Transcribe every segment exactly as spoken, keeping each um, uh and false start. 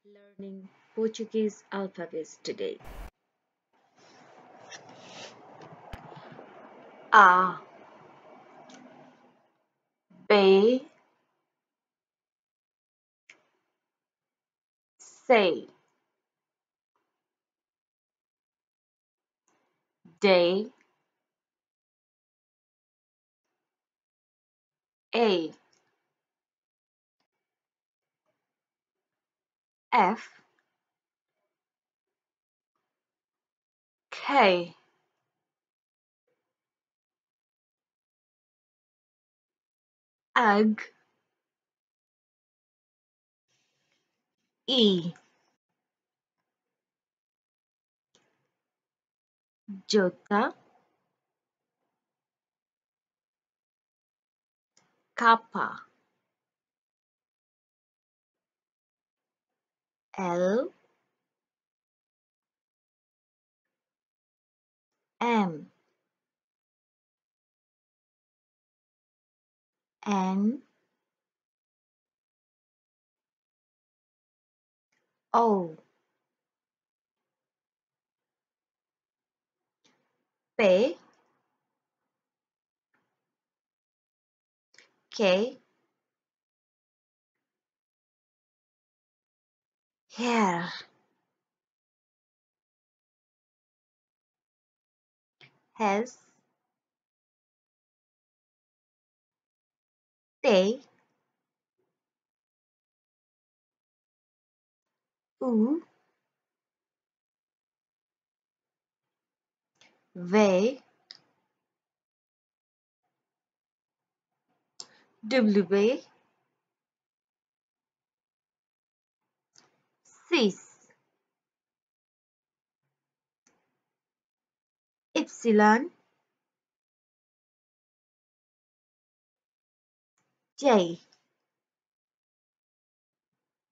Learning Portuguese alphabets today. A, B, C, D, E, F, K, Ag, E, Jota, Kappa, L, M, N, O, P, K, hair, S, T, U, V, W, Cis, Epsilon, J.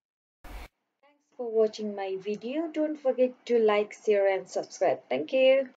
Thanks for watching my video. Don't forget to like, share and subscribe. Thank you.